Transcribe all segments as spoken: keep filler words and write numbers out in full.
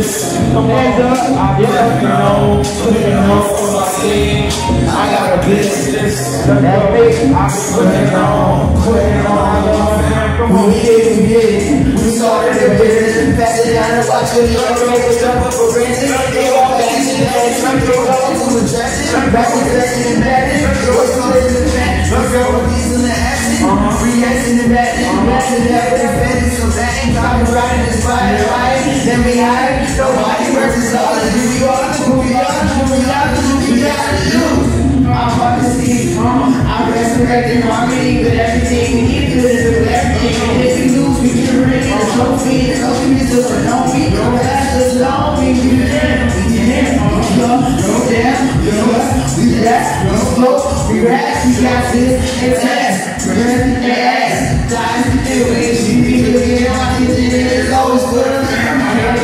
business. Hands up. I put it on, put it on for my team. I got a business. That big, I put it on, put it on. We did it, we did it. We started a business and passed it down and watch it. You're make a jump up for granted. They walk back to the head, trying to go to the attraction. Back to the and madness. Yours colors in the back. Your girl with these in the action. Reaction and madness. Reaction that with the fence. So that ain't copyrighted, it's fire, right? Then we hide. Nobody versus others. Who we are, who we are, who we are, who we gotta do. I'm about to see, um, I'm resurrecting harmony with everything. We need to do this with everything. And if we lose, we get ready to trophy. The trophy is still a no we don't have to long. We do that, we do that. We go, go down, we go up, we do that, we go slow, we rap, we got this, it's ass, we're gonna get ass. Time to do it, she be looking out, it's always good. I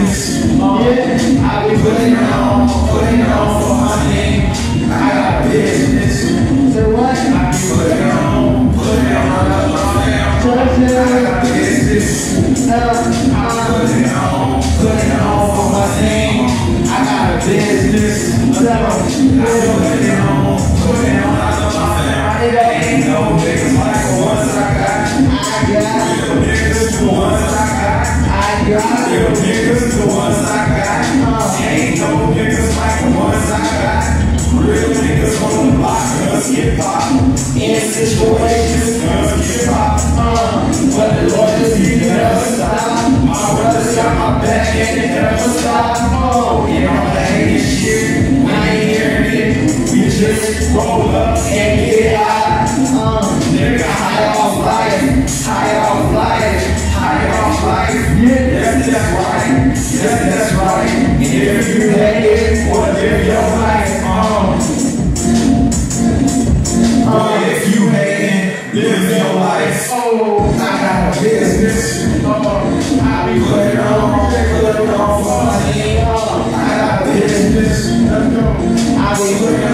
be putting it on, putting it on for my name. I got a business. So what? I be putting it on, putting it on, I got a business. I put it on, putting it on for my name. I got a business. I put it on, putting it on, I love my family. Ain't no niggas like the ones I got. I got real niggas, the ones I got. I got real niggas, the ones I got. Ain't no niggas like the ones I got. Real niggas on the block, guns get popped. In situations, guns get popped. Uh, but the Lord is he never stop. My brothers got my back and they never stop. Oh, you know that ain't shit. I ain't hearing it. We just roll up and get high. Uh, nigga, high off life, high off life, high off life. Yeah, that's, that's right. Yes, that's right. And if you hate it, well, live your life. Um, uh, if you hate it, live your life. Oh, I got a business. Oh, I be putting on, putting on for money. Oh, I got a business. I be putting